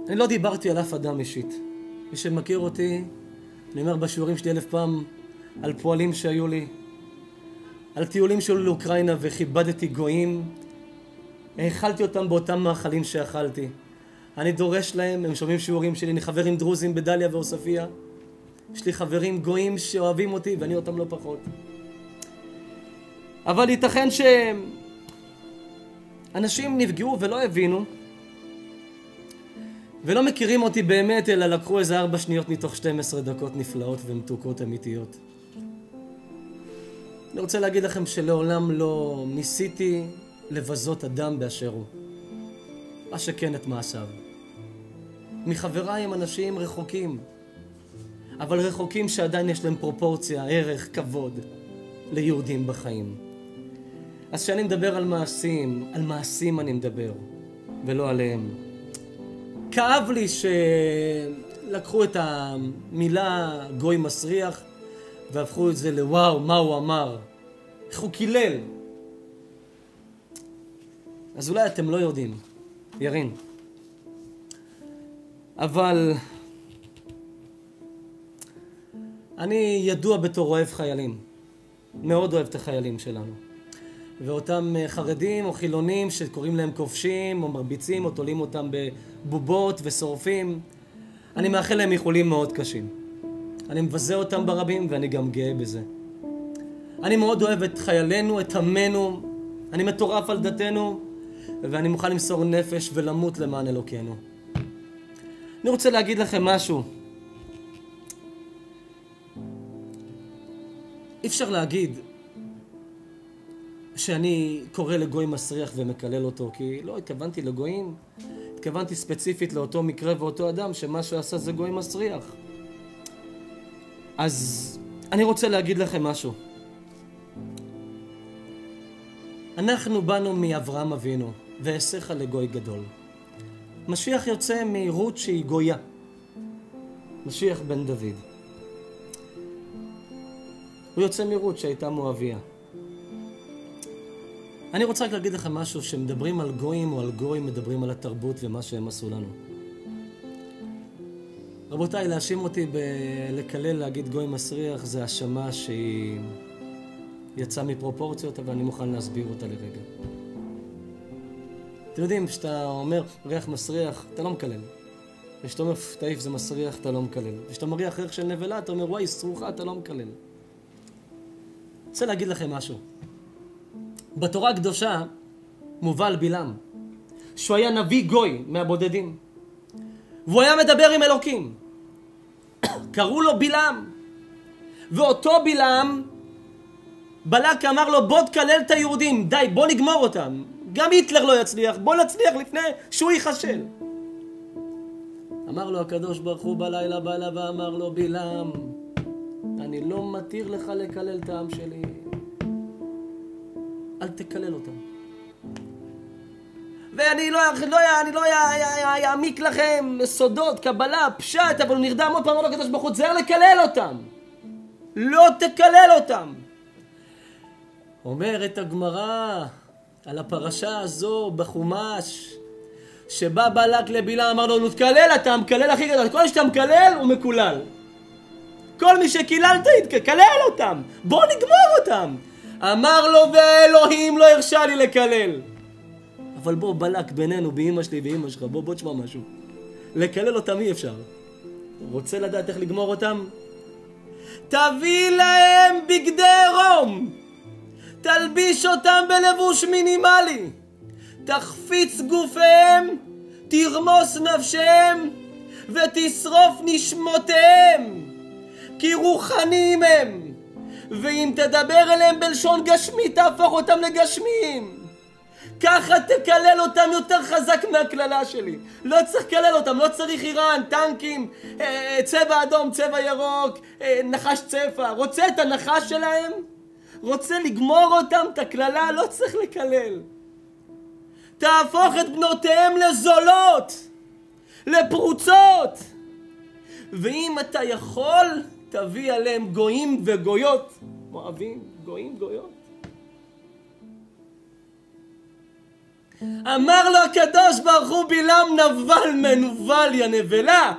אני לא דיברתי על אף אדם אישית. מי שמכיר אותי, אני אומר בשיעורים שלי 1000 פעם על פועלים שהיו לי, על טיולים שהיו לאוקראינה וכיבדתי גויים, האכלתי אותם באותם מאכלים שאכלתי. אני דורש להם, הם שומעים שיעורים שלי, אני חברים דרוזים בדליה ועוספיה. יש לי חברים גויים שאוהבים אותי ואני אותם לא פחות. אבל ייתכן שאנשים נפגעו ולא הבינו, ולא מכירים אותי באמת, אלא לקחו איזה 4 שניות מתוך 12 דקות נפלאות ומתוקות אמיתיות. אני רוצה להגיד לכם שלעולם לא ניסיתי לבזות אדם באשר הוא. מה שכן את מעשיו. מחבריי הם אנשים רחוקים, אבל רחוקים שעדיין יש להם פרופורציה, ערך, כבוד ליהודים בחיים. אז כשאני מדבר על מעשים אני מדבר, ולא עליהם. כאב לי שלקחו את המילה גוי מסריח והפכו את זה לוואו, מה הוא אמר, איך הוא קילל. אז אולי אתם לא יודעים, ירין, אבל אני ידוע בתור אוהב חיילים, מאוד אוהב את החיילים שלנו, ואותם חרדים או חילונים שקוראים להם כובשים או מרביצים או תולים אותם בבובות ושורפים, אני מאחל להם איחולים מאוד קשים. אני מבזה אותם ברבים ואני גם גאה בזה. אני מאוד אוהב את חיילינו, את עמנו, אני מטורף על דתנו, ואני מוכן למסור נפש ולמות למען אלוקינו. אני רוצה להגיד לכם משהו. אי אפשר להגיד שאני קורא לגוי מסריח ומקלל אותו, כי לא התכוונתי לגויים, התכוונתי ספציפית לאותו מקרה ואותו אדם שמה שעשה זה גוי מסריח. אז אני רוצה להגיד לכם משהו. אנחנו באנו מאברהם אבינו, ועשיך לגוי גדול. משיח יוצא מרות שהיא גויה. משיח בן דוד. הוא יוצא מרות שהייתה מואביה. אני רוצה רק להגיד לכם משהו, שמדברים על גויים או על גויים, מדברים על התרבות ומה שהם עשו לנו. רבותיי, להאשים אותי בלקלל, להגיד גוי מסריח, זה האשמה שהיא יצאה מפרופורציות, אבל אני מוכן להסביר אותה לרגע. אתם יודעים, כשאתה אומר ריח מסריח, אתה לא מקלל. וכשאתה אומר תעיף זה מסריח, אתה לא מקלל. וכשאתה מריח ריח של נבלה, אתה אומר וואי, סרוחה, אתה לא מקלל. רוצה להגיד לכם משהו. בתורה הקדושה מובא על בלעם, שהוא היה נביא גוי מהבודדים. והוא היה מדבר עם אלוקים. קראו לו בלעם. ואותו בלעם, בלק אמר לו בוא תקלל את היהודים, די, בוא נגמור אותם. גם היטלר לא יצליח, בוא נצליח לפני שהוא ייחשל. אמר לו הקדוש ברוך הוא בלילה בא ואמר לו בלעם, אני לא מתיר לך לקלל את העם שלי. אל תקלל אותם. ואני לא יעמיק לכם סודות, קבלה, פשט, אבל הוא נרדם עוד פעם, אמר לו הקדוש ברוך הוא, תזהר לקלל אותם. לא תקלל אותם. אומרת הגמרא על הפרשה הזו בחומש, שבא בלק לבלעם, אמר לו, תקלל, אתה מקלל הכי גדול. כל שאתה מקלל הוא מקולל. כל מי שקיללת, תקלל אותם. בוא נגמור אותם. אמר לו, ואלוהים לא הרשה לי לקלל. אבל בוא בלק בינינו, באמא שלי ואמא שלך, בוא תשמע משהו. לקלל אותם אי אפשר. רוצה לדעת איך לגמור אותם? תביא להם בגדי רום. תלביש אותם בלבוש מינימלי. תחפיץ גופיהם, תרמוס נפשם, ותשרוף נשמותיהם. כי רוחניים הם. ואם תדבר אליהם בלשון גשמי, תהפוך אותם לגשמיים. ככה תקלל אותם יותר חזק מהכללה שלי. לא צריך לקלל אותם, לא צריך איראן, טנקים, צבע אדום, צבע ירוק, נחש צפה. רוצה את הנחש שלהם? רוצה לגמור אותם, את הכללה, לא צריך לקלל. תהפוך את בנותיהם לזולות, לפרוצות. ואם אתה יכול, תביא עליהם גויים וגויות. מואבים, גויים, גויות. אמר לו הקדוש ברוך הוא בלעם נבל מנוול יא נבלה,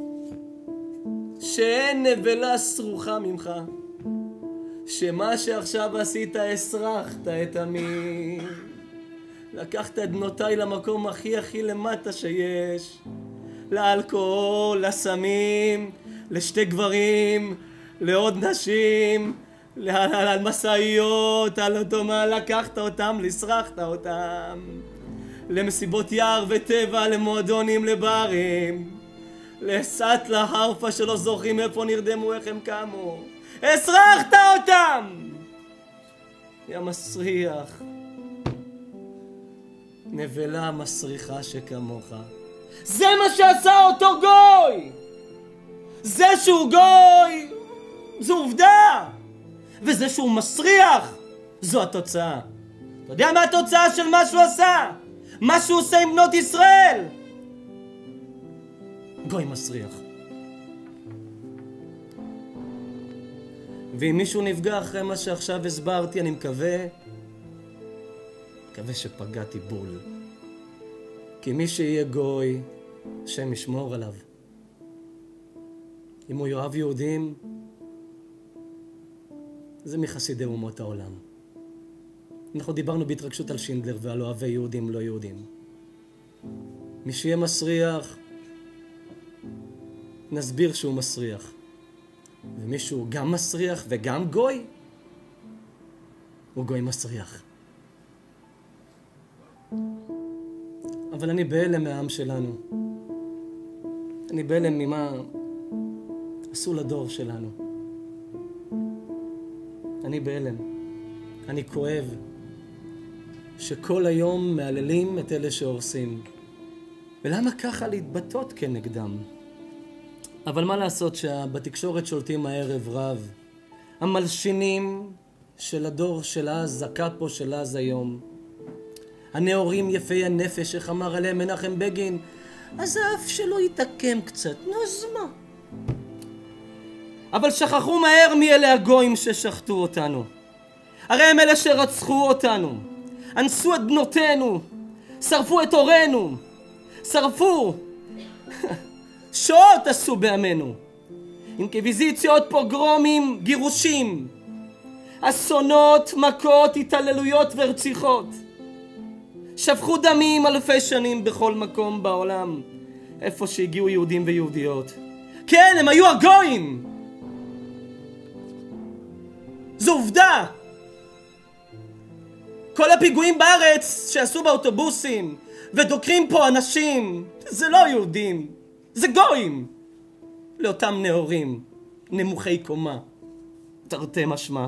שאין נבלה סרוחה ממך, שמה שעכשיו עשית הסרחת את עמי, לקחת את בנותיי למקום הכי למטה שיש, לאלכוהול, לסמים, לשתי גברים, לעוד נשים, על מסעיות, על אוטומה, לקחת אותם, לסרחת אותם למסיבות יער וטבע, למועדונים, לברים, לסטלה, הרפה שלא זוכרים איפה נרדמו, איך הם קמו, הסרחת אותם יא מסריח, נבלה מסריחה שכמוך. זה מה שעשה אותו גוי. זה שהוא גוי זו עובדה, וזה שהוא מסריח זו התוצאה. אתה יודע מה התוצאה של מה שהוא עשה? מה שהוא עושה עם בנות ישראל? גוי מסריח. ואם מישהו נפגע אחרי מה שעכשיו הסברתי, אני מקווה שפגעתי בול. כי מי שיהיה גוי, השם ישמור עליו. אם הוא יאהב יהודים, זה מחסידי אומות העולם. אנחנו דיברנו בהתרגשות על שינדלר ועל אוהבי יהודים לא יהודים. מי שיהיה מסריח, נסביר שהוא מסריח. ומי שהוא גם מסריח וגם גוי, הוא גוי מסריח. אבל אני בהלם מהעם שלנו. אני בהלם ממה עשו לדור שלנו. אני בהלם. אני כואב שכל היום מעללים את אלה שהורסים. ולמה ככה להתבטאות כנגדם? אבל מה לעשות שבתקשורת שולטים הערב רב. המלשינים של הדור של אז, הקאפו של אז היום. הנאורים יפי הנפש, איך אמר עליהם מנחם בגין, אז האף שלו יתעקם קצת, נו אז מה? אבל שכחו מהר מי אלה הגויים ששחטו אותנו. הרי הם אלה שרצחו אותנו, אנסו את בנותינו, שרפו את הורינו, שרפו, שעות עשו בימינו, אינקוויזיציות, פוגרומים, גירושים, אסונות, מכות, התעללויות ורציחות. שפכו דמים אלפי שנים בכל מקום בעולם, איפה שהגיעו יהודים ויהודיות. כן, הם היו הגויים. זו עובדה. כל הפיגועים בארץ שעשו באוטובוסים ודוקרים פה אנשים, זה לא יהודים, זה גויים. לאותם נאורים, נמוכי קומה, תרתי משמע.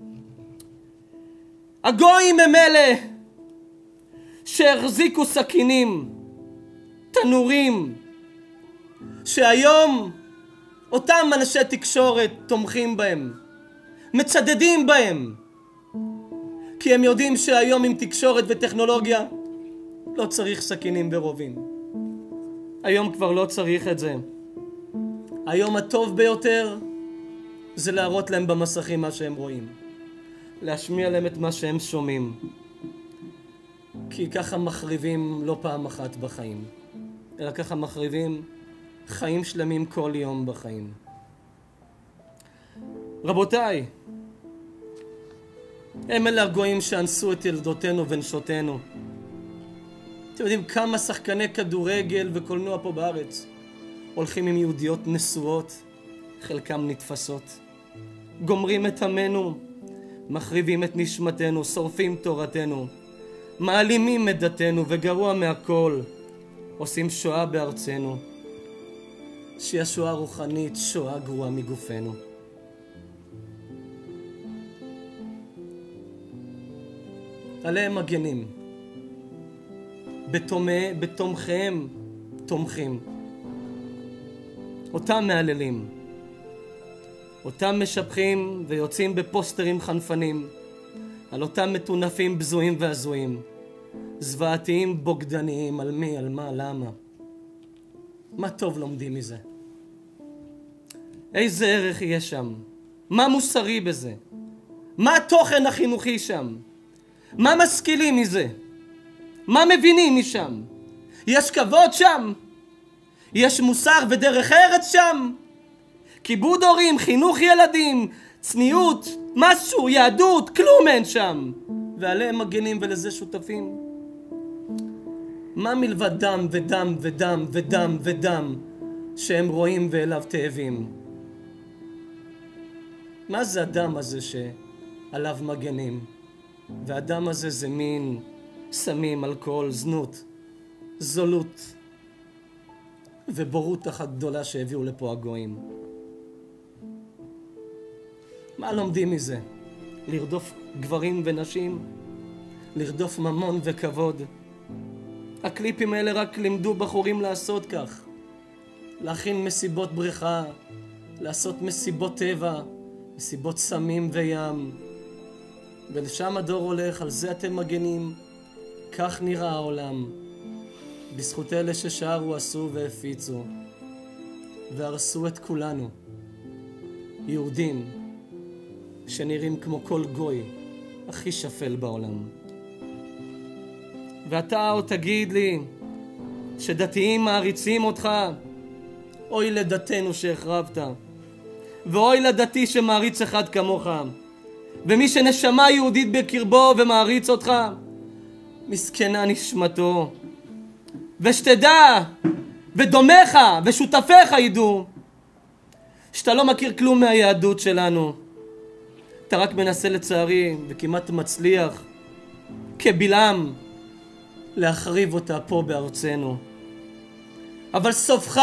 הגויים הם אלה שהחזיקו סכינים, תנורים, שהיום אותם אנשי תקשורת תומכים בהם, מצדדים בהם, כי הם יודעים שהיום עם תקשורת וטכנולוגיה לא צריך סכינים ורובים. היום כבר לא צריך את זה. היום הטוב ביותר זה להראות להם במסכים מה שהם רואים, להשמיע להם את מה שהם שומעים, כי ככה מחריבים לא פעם אחת בחיים, אלא ככה מחריבים חיים שלמים כל יום בחיים. רבותיי, הם אלה הגויים שאנסו את ילדותינו ונשותינו. אתם יודעים כמה שחקני כדורגל וקולנוע פה בארץ הולכים עם יהודיות נשואות, חלקם נתפסות, גומרים את עמנו, מחריבים את נשמתנו, שורפים תורתנו, מעלימים את דתנו, וגרוע מהכל, עושים שואה בארצנו, שהיא השואה הרוחנית, שואה גרועה מגופנו. עליהם מגנים, בתומכיהם תומכים, אותם מעללים, אותם משבחים ויוצאים בפוסטרים חנפנים על אותם מטונפים בזויים והזויים, זוועתיים בוגדניים. על מי? על מה? למה? מה טוב לומדים מזה? איזה ערך יהיה שם? מה מוסרי בזה? מה התוכן החינוכי שם? מה משכילים מזה? מה מבינים משם? יש כבוד שם? יש מוסר ודרך ארץ שם? כיבוד הורים, חינוך ילדים, צניעות, משהו, יהדות, כלום אין שם. ועליהם מגנים ולזה שותפים. מה מלבד דם ודם ודם ודם ודם שהם רואים ואליו תאבים? מה זה הדם הזה שעליו מגנים? והדם הזה זה מין סמים, אלכוהול, זנות, זולות ובורות אחת גדולה שהביאו לפה הגויים. מה לומדים מזה? לרדוף גברים ונשים? לרדוף ממון וכבוד? הקליפים האלה רק לימדו בחורים לעשות כך. להכין מסיבות בריכה, לעשות מסיבות טבע, מסיבות סמים וים. ולשם הדור הולך, על זה אתם מגנים. כך נראה העולם. בזכות אלה ששרו, עשו והפיצו. והרסו את כולנו. יהודים שנראים כמו כל גוי הכי שפל בעולם. ואתה עוד תגיד לי שדתיים מעריצים אותך? אוי לדתנו שהחרבת, ואוי לדתי שמעריץ אחד כמוך. ומי שנשמה יהודית בקרבו ומעריץ אותך, מסכנה נשמתו. ושתדע, ודומך ושותפיך ידעו, שאתה לא מכיר כלום מהיהדות שלנו. אתה רק מנסה לצערי, וכמעט מצליח, כבלעם, להחריב אותה פה בארצנו. אבל סופך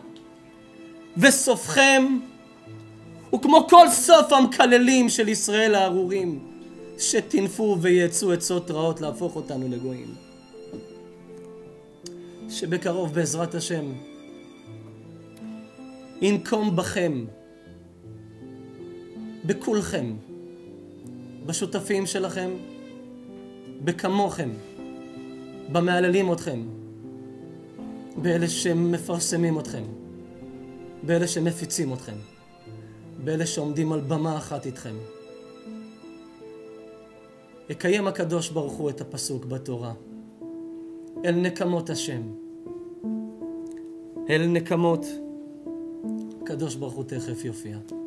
וסופכם הוא כמו כל סוף המקללים של ישראל הארורים, שתנפו ויצאו עצות רעות להפוך אותנו לגויים. שבקרוב בעזרת השם ינקום בכם, בכולכם, בשותפים שלכם, בכמוכם, במעללים אתכם, באלה שמפרסמים אתכם, באלה שמפיצים אתכם, באלה שעומדים על במה אחת איתכם. יקיים הקדוש ברוך הוא את הפסוק בתורה: אל נקמות השם. אל נקמות, הקדוש ברוך הוא תכף יופיע.